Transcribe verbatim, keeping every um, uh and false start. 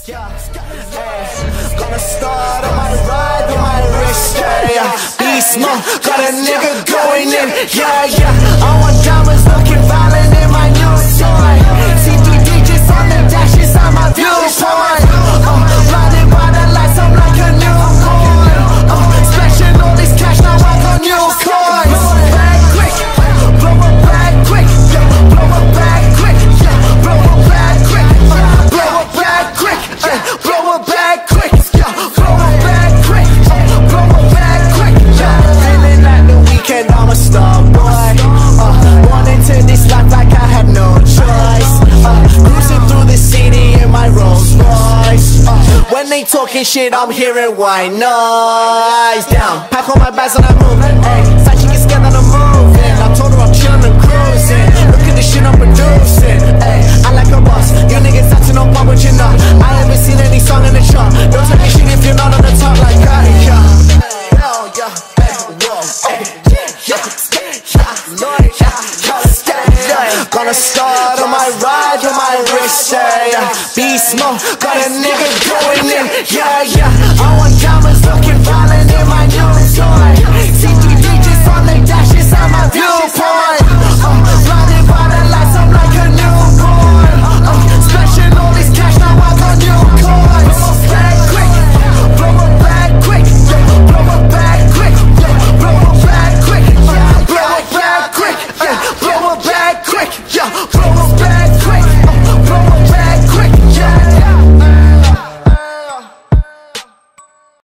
Yeah, hey, gonna start on my ride with my wrist, yeah. Beast mode, got a nigga going in, yeah, yeah. I want diamonds looking violent in my new toy. See three digits on the dash inside my viewpoint. Uh, blinded by the lights, I'm like a new coin. Uh, splashing all this cash, now I got new coins. Bag quick, blow a bag quick, yeah. Blow a bag quick, yeah. Blow a bag quick, uh, blow a bag quick, yeah. Blow a bag quick, yeah. Blow a bag quick, uh, blow a bag quick, yeah. Feeling like the weekend, I'm a star boy. Uh, born into this life like I had no choice. Uh, cruising through the city in my Rolls Royce. Uh, when they talking shit, I'm hearing white noise. Down, pack all my bags and I move. Hey, side chick is scared that I'm moving. I told her I'm chilling and cruising. Look at the shit I'm producing. Hey, I like a boss. You niggas acting on pop, but you're not. I haven't seen any song in the chart. Don't take me shit if you're not on the top like I yeah. Hell yeah, hey, whoa, hey, yeah, Lord, yeah, yeah. Gonna start on my ride with my wrist, yeah. Beast mode, got a nigga going in, yeah, yeah. I want diamonds looking violent in my new toy. See three digits on the